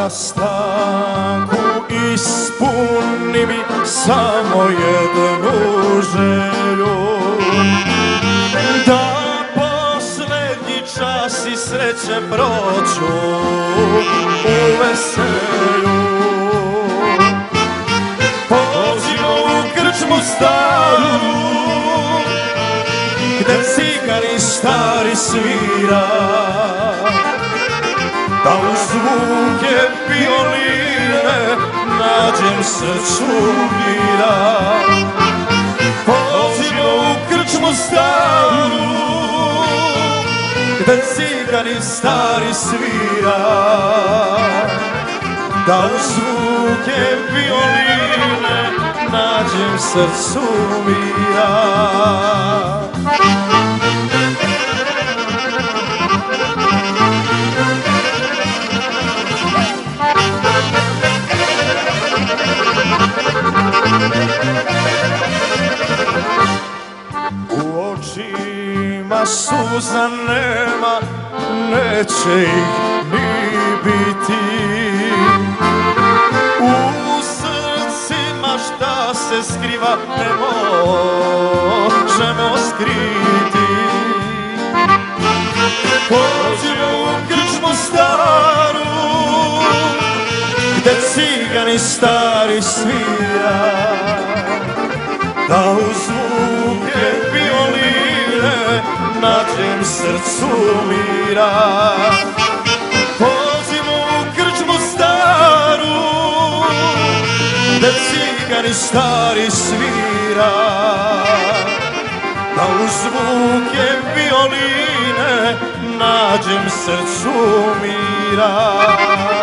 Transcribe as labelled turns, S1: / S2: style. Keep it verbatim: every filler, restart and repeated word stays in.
S1: za stanku ispuni mi samo jednu želju, da poslednji čas i sreće prođu u veselju. Pođimo u krčmu staru, gde cigani stari svira, da u zvuke violine nađem srcu mira. Pođimo u krčmu staru, gde cigani stari svira, da u zvuke violine nađem srcu mira. U očima suza nema, neće ih ni biti. U srcima šta se skriva ne možemo skriti. Pođimo u krčmu staru, gde cigani stari svira, da u zvuke violine nađem srcu mira. Pođimo u krčmu staru, gde cigani stari svira, da u zvuke violine nađem srcu mira.